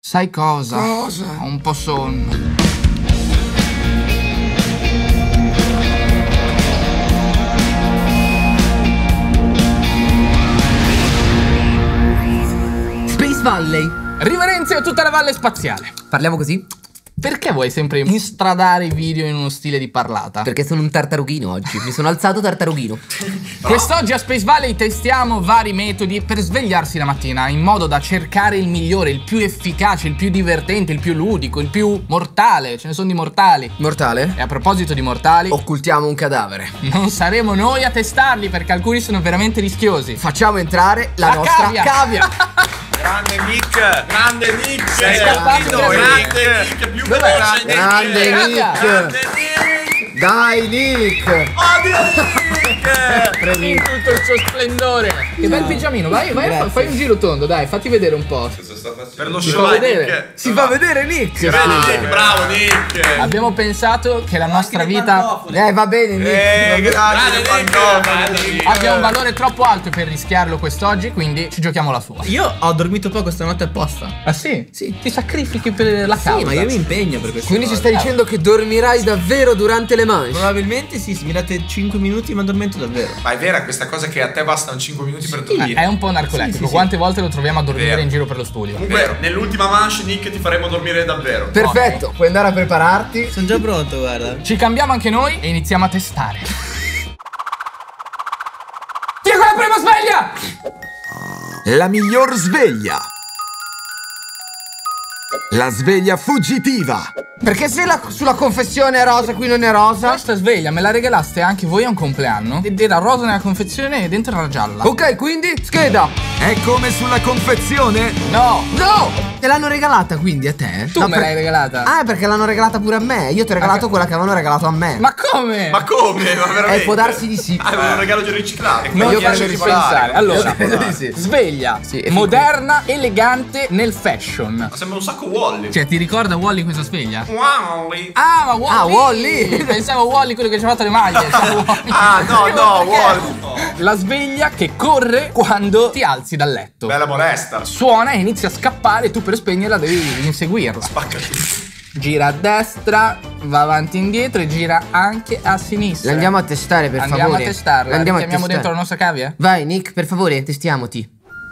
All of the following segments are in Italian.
Sai cosa? Cosa? Ho un po' sonno. Space Valley. Riverenzio a tutta la valle spaziale. Parliamo così? Perché vuoi sempre instradare i video in uno stile di parlata? Perché sono un tartarughino oggi. Mi sono alzato tartarughino. Quest'oggi a Space Valley testiamo vari metodi per svegliarsi la mattina, in modo da cercare il migliore, il più efficace, il più divertente, il più ludico, il più mortale. Ce ne sono di mortali. Mortale? E a proposito di mortali, Occultiamo un cadavere. non saremo noi a testarli, perché alcuni sono veramente rischiosi. Facciamo entrare la nostra cavia. Grande Nick! Grande Nick! Sei scappato Grande Nick! Più veloce Nick! Grande Nick! Grande Nick! Dai Nick! Odio Nick! In tutto il suo splendore. Che bel pigiamino, vai, fai un giro tondo, dai, fatti vedere un po'. Per lo Si show fa vedere. Nick! Si fa vedere Nick! Vedi Nick, bravo Nick! Abbiamo pensato che la nostra vita Va bene Nick. Grande Nick! abbia un valore troppo alto per rischiarlo quest'oggi, quindi ci giochiamo la sua. Io ho dormito poco stanotte apposta. Ah sì? Sì. Ti sacrifichi per la causa. Sì, ma io mi impegno per questo. Quindi ci stai dicendo che dormirai davvero durante le manche? Probabilmente sì, se mi date 5 minuti mi addormento davvero. Ma è vera questa cosa che a te bastano 5 minuti per dormire? È un po' narcolettico. Sì. Quante volte lo troviamo a dormire Vero. in giro per lo studio? Comunque, nell'ultima manche, Nick, ti faremo dormire davvero. Perfetto, puoi andare a prepararti. Sono già pronto, guarda. Ci cambiamo anche noi e iniziamo a testare. Via con la prima sveglia! La miglior sveglia. La sveglia fuggitiva. Perché se sulla confessione è rosa qui non è rosa? Questa sveglia me la regalaste anche voi a un compleanno? Ed era rosa nella confezione e dentro era gialla. Ok, quindi scheda. È come sulla confezione. No! No! Te l'hanno regalata quindi a te? Tu No, me l'hai regalata. Ah, perché l'hanno regalata pure a me. Io ti ho regalato quella che avevano regalato a me. Ma come? Ma come? Ma veramente? Può darsi di sì. Ah, è un regalo di riciclato. Non io io credo di di pensare. Allora, credo di sì. sveglia Sì, è moderna, elegante nel fashion. Ma sembra un sacco Wally. Cioè, ti ricorda Wally questa sveglia? Wally. Ah, ma Wally! Ah, Wall-E. Pensavo Wally quello che ci ha fatto le maglie. Ah, no, Wally. La sveglia che corre quando ti alzi dal letto. Bella molesta. Suona e inizia a scappare e tu per spegnerla devi inseguirla. Spacca tutto. Gira a destra, va avanti e indietro e gira anche a sinistra. La andiamo a testare per Andiamo favore. a testarla. La andiamo a Chiamiamo testare. dentro la nostra cavia? Vai Nick, per favore, testiamoti.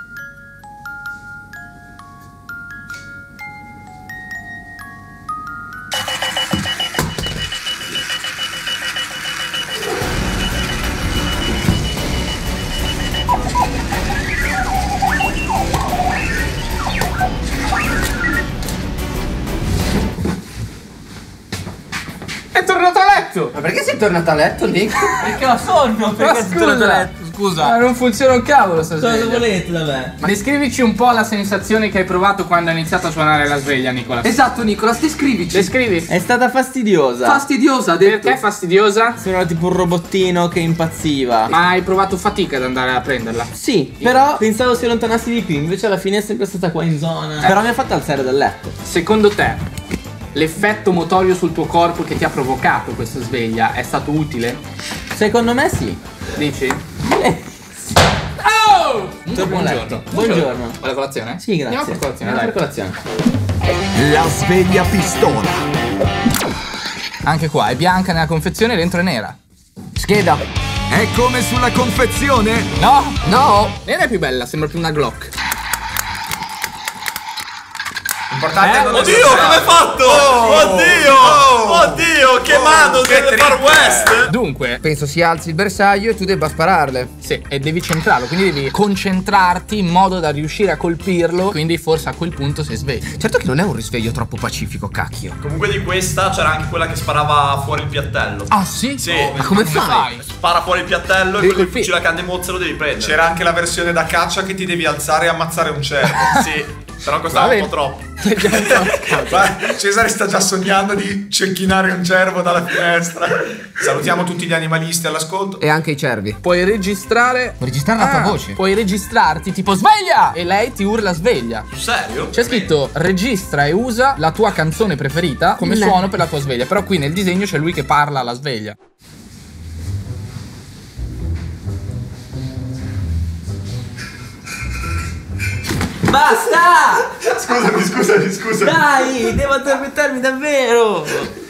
È tornato a letto! Ma perché sei tornato a letto, Nick? Perché ho sonno? Perché sei tornato a letto? Scusa, non funziona un cavolo sta Cosa sveglia. volete da me? Ma descrivici un po' la sensazione che hai provato quando hai iniziato a suonare la sveglia, Nicola. Esatto, Nicolas, descrivici. Descrivi. È stata fastidiosa. Fastidiosa, ha detto. Perché è fastidiosa? Sembrava tipo un robottino che impazziva. Ma hai provato fatica ad andare a prenderla? Sì, però pensavo si allontanassi di più, invece alla fine è sempre stata qua in zona. Però mi ha fatto alzare dal letto. Secondo te, l'effetto motorio sul tuo corpo che ti ha provocato questa sveglia è stato utile? Secondo me sì. Dici? Oh! Buon letto. Buongiorno. Vuoi la colazione? Sì, grazie. Andiamo per colazione, Andiamo dai. per colazione. La sveglia pistola. Anche qua è bianca nella confezione e dentro è nera. Scheda. È come sulla confezione. No! No. Nera è più bella, sembra più una Glock. Importante non Oddio, come hai fatto? Oddio, che mano del Far West. Dunque, Penso si alzi il bersaglio e tu debba spararle. sì, e devi centrarlo, quindi devi concentrarti in modo da riuscire a colpirlo, quindi forse a quel punto sei sveglio. Certo che non è un risveglio troppo pacifico, cacchio. Comunque di questa c'era anche quella che sparava fuori il piattello. Ah sì? Sì. Ma come fai? Spara fuori il piattello e Devi quello che colpire. fucile a canne mozze lo devi prendere. C'era anche la versione da caccia che ti devi alzare e ammazzare un cervo. Sì, però costava Va un bene. po' troppo. Ma Cesare sta già sognando di cecchinare un cervo dalla finestra. Salutiamo tutti gli animalisti all'ascolto. E anche i cervi. Puoi registrare. Puoi registrare la tua voce. Puoi registrarti tipo sveglia! E lei ti urla sveglia. Sul serio? C'è scritto registra e usa la tua canzone preferita come No. suono per la tua sveglia. Però qui nel disegno c'è lui che parla alla sveglia. Basta! Scusami. Dai, devo addormentarmi davvero.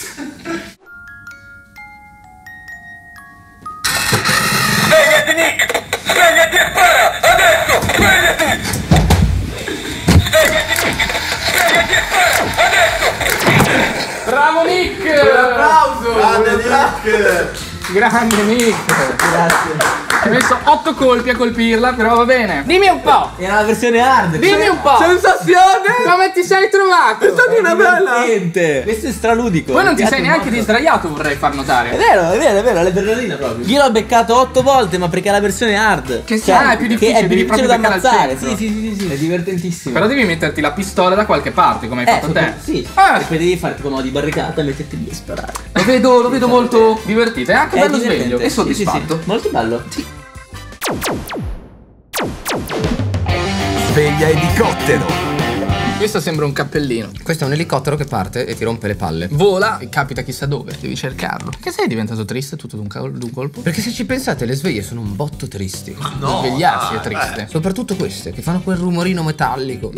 Svegliati Nick! Svegliati e spara! Adesso! Svegliati! Svegliati Nick! Svegliati e spara! Adesso! Bravo Nick! Un applauso! Grande Nick! Grande Nick! Grazie. Hai messo 8 colpi a colpirla, però va bene. Dimmi un po'! Era la versione hard. Dimmi un po'! Sensazione! Come ti sei trovato? È stata una bella! Niente. Questo è straludico. Poi non ti Mi sei piace neanche molto. sdraiato, vorrei far notare. È vero, l'adrenalina proprio. Io l'ho beccato 8 volte, ma perché è la versione hard. Che è più difficile, che è più devi difficile proprio da beccare al ammazzare. centro. Sì, è divertentissimo. Però devi metterti la pistola da qualche parte, come hai fatto te. Sì. Ah. E poi devi farti come di barricata e metterti lì a sparare. Lo vedo molto divertito. È anche bello divertente. sveglio e Sì, soddisfatto. sì. Molto bello. Sveglia elicottero. Questo sembra un cappellino. Questo è un elicottero che parte e ti rompe le palle. Vola e capita chissà dove. Devi cercarlo. Che sei diventato triste tutto d'un colpo? Perché se ci pensate le sveglie sono un botto tristi. No, Svegliarsi è triste. Soprattutto queste che fanno quel rumorino metallico.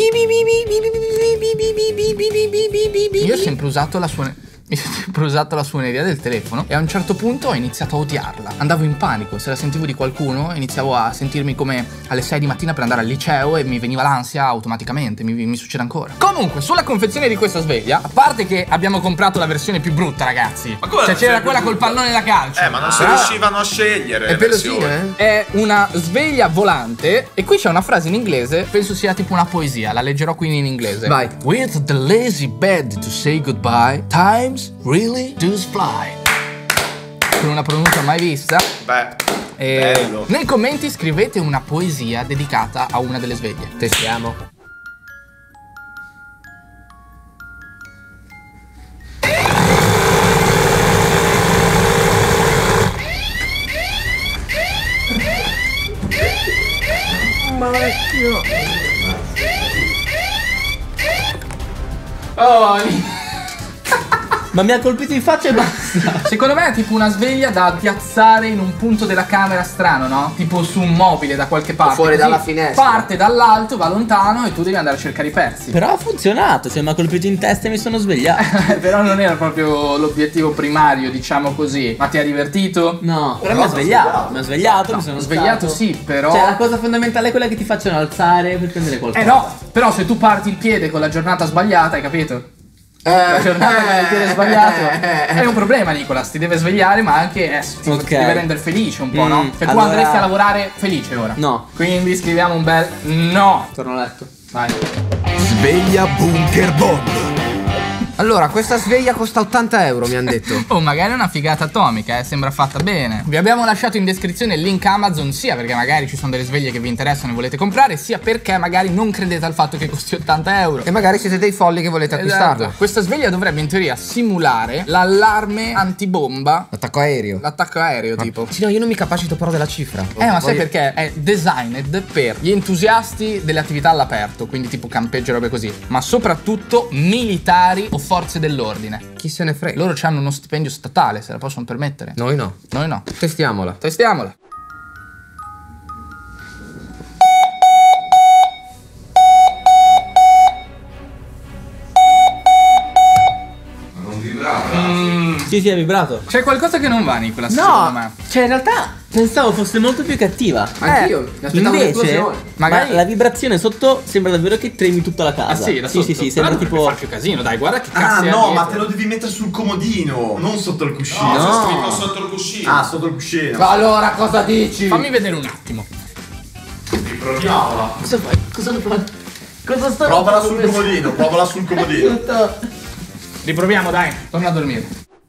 Io ho sempre usato la suoneria del telefono e a un certo punto ho iniziato a odiarla. Andavo in panico, se la sentivo di qualcuno iniziavo a sentirmi come alle 6 di mattina per andare al liceo e mi veniva l'ansia automaticamente, mi succede ancora. Comunque, sulla confezione di questa sveglia, a parte che abbiamo comprato la versione più brutta, ragazzi. Ma come Cioè la c'era versione quella più col brutta? pallone da calcio. Ma non si Però riuscivano a scegliere È le pelosina, versioni. eh? è una sveglia volante e qui c'è una frase in inglese, penso sia tipo una poesia, la leggerò quindi in inglese. Vai. With the lazy bed to say goodbye, times really do fly. Con una pronuncia mai vista. Beh, E bello. nei commenti scrivete una poesia dedicata a una delle sveglie. Testiamo. Oh, Ma mi ha colpito in faccia e basta. secondo me è tipo una sveglia da piazzare in un punto della camera strano, no? Tipo su un mobile da qualche parte. Fuori Così dalla finestra. Parte dall'alto, va lontano e tu devi andare a cercare i pezzi. Però ha funzionato, cioè mi ha colpito in testa e mi sono svegliato. Però non era proprio l'obiettivo primario, diciamo così. Ma ti ha divertito? No, però mi ha svegliato. Mi ha svegliato, mi sono Svegliato alzato. sì, però. Cioè la cosa fondamentale è quella che ti facciano alzare per prendere qualcosa. No, però se tu parti il piede con la giornata sbagliata, hai capito? La giornata con il piede sbagliato è un problema, Nicolas. Ti deve svegliare, ma anche ti Ok. deve rendere felice un po', no? Cioè tu allora- andresti a lavorare felice ora. No. Quindi scriviamo un bel no. Torno a letto. Vai. Sveglia bunker bomb. Allora, questa sveglia costa 80 euro, mi hanno detto. Oh, magari è una figata atomica, sembra fatta bene. Vi abbiamo lasciato in descrizione il link Amazon, sia perché magari ci sono delle sveglie che vi interessano e volete comprare, sia perché magari non credete al fatto che costi 80 euro. E magari siete dei folli che volete acquistarla. Esatto. Questa sveglia dovrebbe in teoria simulare l'allarme antibomba. L'attacco aereo. L'attacco aereo, tipo. Sì, no, io non mi capacito però della cifra. Ma sai perché? È designed per gli entusiasti delle attività all'aperto, quindi tipo campeggio e robe così, ma soprattutto militari o forze dell'ordine. Chi se ne frega? Loro hanno uno stipendio statale, se la possono permettere. Noi no. Noi no. Testiamola. Testiamola. Sì, è vibrato. C'è qualcosa che non va, Nicolas, secondo me. Cioè in realtà pensavo fosse molto più cattiva. Anch'io. Mi aspettavo Invece, un'esplosione. Magari- la vibrazione sotto sembra davvero che tremi tutta la casa. Ah sì, da sotto. Sì, sembra Però tipo. fa più casino, dai, guarda che Ah cazzo è no, dietro. ma te lo devi mettere sul comodino, non sotto il cuscino. No, c'è No. scritto sotto il cuscino. Ah, sotto il cuscino. Allora, cosa dici? Fammi vedere un attimo. Proviamola. Cosa fai? Cosa lo fai? Cosa sto Provala sul comodino, provala sul comodino. Riproviamo, dai. Torna a dormire.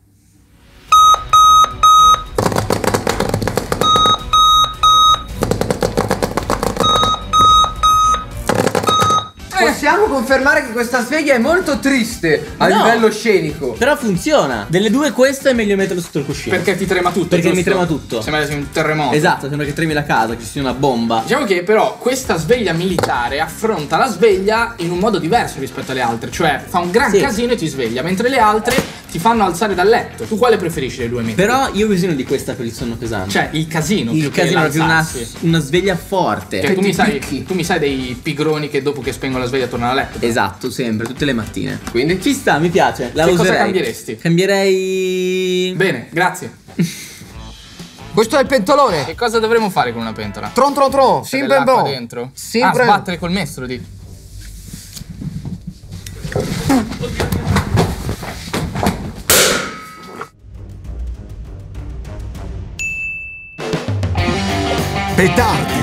Possiamo confermare che questa sveglia è molto triste a No. livello scenico. Però funziona. Delle due questo è meglio metterlo sotto il cuscino. Perché ti trema tutto, Perché mi giusto? trema tutto. Sembra sia un terremoto. Esatto, sembra che tremi la casa, che ci sia una bomba. Diciamo che però questa sveglia militare affronta la sveglia in un modo diverso rispetto alle altre. Cioè fa un gran Sì. casino e ti sveglia, mentre le altre ti fanno alzare dal letto. Tu quale preferisci dei due metodi? Però io ho bisogno di questa per il sonno pesante. Cioè, il casino. il più che casino è più l'alzarsi. una sveglia forte. Cioè, tu mi sai dei pigroni che dopo che spengono la sveglia tornano a letto? Esatto, sempre, tutte le mattine. Quindi? Ci sta, mi piace. La Che cosa userei. cambieresti? Cambierei. Bene, grazie. Questo è il pentolone. Che cosa dovremmo fare con una pentola? Tron tron tron. C'è Sempre dell'acqua bon. dentro? Sempre. Ah, sbattere col mestolo, di. Petardi.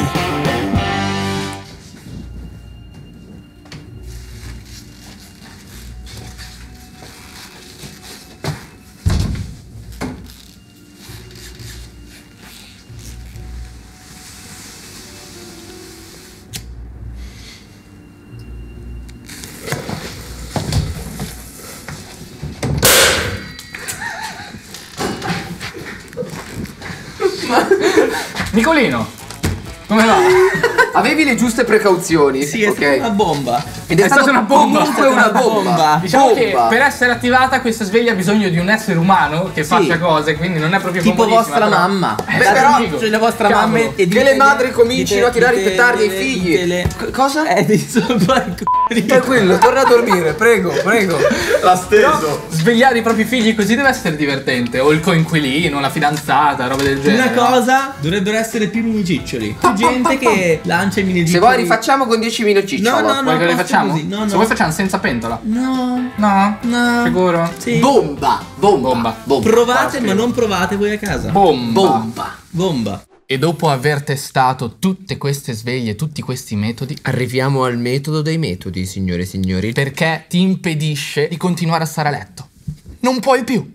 Nicolino, come va? Avevi le giuste precauzioni. Sì, è ok. stata una bomba. Ed è stata una bomba. Comunque una bomba. Diciamo che Bomba. per essere attivata questa sveglia ha bisogno di un essere umano che faccia cose, quindi non è proprio Tipo comodissima, vostra però- mamma. però- Cioè le vostre Cavolo. mamme e Che le madri comincino a tirare i petardi ai figli. Cosa? Devi solo fare il c***o. Tranquillo, torna a dormire, prego, prego. L'ha steso. Svegliare i propri figli così deve essere divertente. O il coinquilino, la fidanzata, roba del genere. Una cosa, dovrebbero essere più mini ciccioli. Più gente che lancia i mini ciccioli. Se vuoi rifacciamo con 10 minuti. No, no, no. Vuoi che le basta facciamo? così. No, no. Se vuoi facciamo senza pentola. No. No? No. Sicuro? Sì. Bomba, bomba, Bomba. bomba. Provate, ma non provate voi a casa. Bomba. Bomba. Bomba. E dopo aver testato tutte queste sveglie, tutti questi metodi, Arriviamo al metodo dei metodi, signore e signori. perché ti impedisce di continuare a stare a letto. Non puoi più.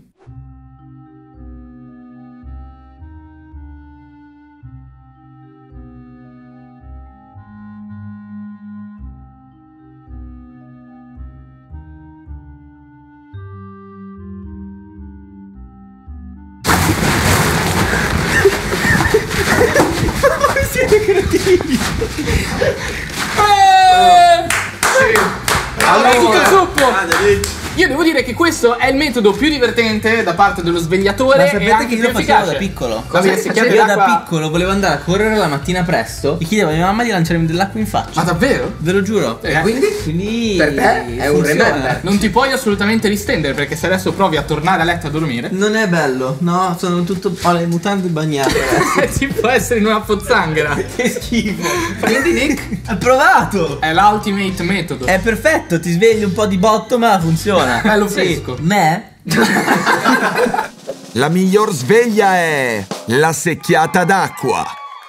Allora, tutto il gruppo. Io devo dire che questo è il metodo più divertente da parte dello svegliatore. Ma e sapete anche che io più lo facevo da efficace. piccolo? Cosa che si chiama Io da l'acqua- piccolo volevo andare a correre la mattina presto e chiedevo a mia mamma di lanciarmi dell'acqua in faccia. Ma davvero? Ve lo giuro. Quindi? Per te è un funziona. remember. Non ti puoi assolutamente distendere perché se adesso provi a tornare a letto a dormire Non è bello, no, sono tutto. Ho le mutande bagnate adesso. ti può essere in una pozzanghera. Che schifo. Quindi Nick? Hai provato! È l'ultimate metodo. È perfetto, ti svegli un po' di botto ma funziona. Bello Sì. fresco. Me? La miglior sveglia è la secchiata d'acqua.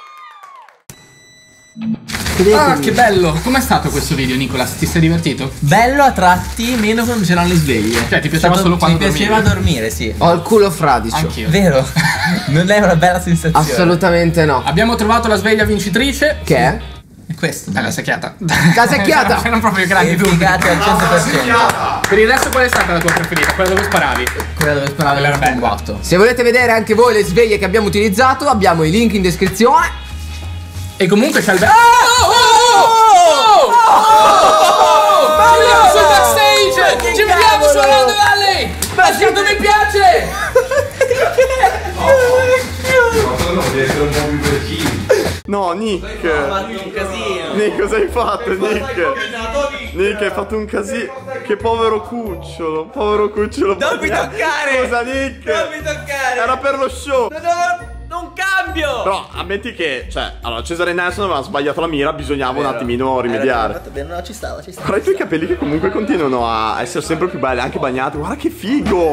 Ah, che bello. Com'è stato questo video, Nicolas? Ti sei divertito? Bello a tratti, meno quando c'erano le sveglie. Cioè, ti piaceva solo quando Mi piaceva dormire, sì. Ho il culo fradicio. Anch'io. Vero? Non è una bella sensazione. Assolutamente no. Abbiamo trovato la sveglia vincitrice. Che è? È questo. La secchiata. La secchiata. C'erano proprio i grandi dubbi. Piegate al 100%. Per il resto qual è stata la tua preferita? Quella dove sparavi? Quella dove sparava Quella era il bella. botto. Se volete vedere anche voi le sveglie che abbiamo utilizzato, abbiamo i link in descrizione. E comunque c'è il bello. Ci vediamo sul backstage! Ci vediamo su Orlando Valley! Lasciate mi piace! No, Nick. Nick, cosa hai fatto, Nick? Nick, hai fatto un casino. Che povero cucciolo. Povero cucciolo. Non mi toccare! Scusa, Nick. Non mi toccare! Era per lo show. Non cambio! Però ammetti che, cioè, allora Cesare Nelson aveva sbagliato la mira, bisognava un attimino rimediare. No, ci stava. Guarda i tuoi capelli che comunque continuano a essere sempre più belli, anche bagnati. Guarda che figo!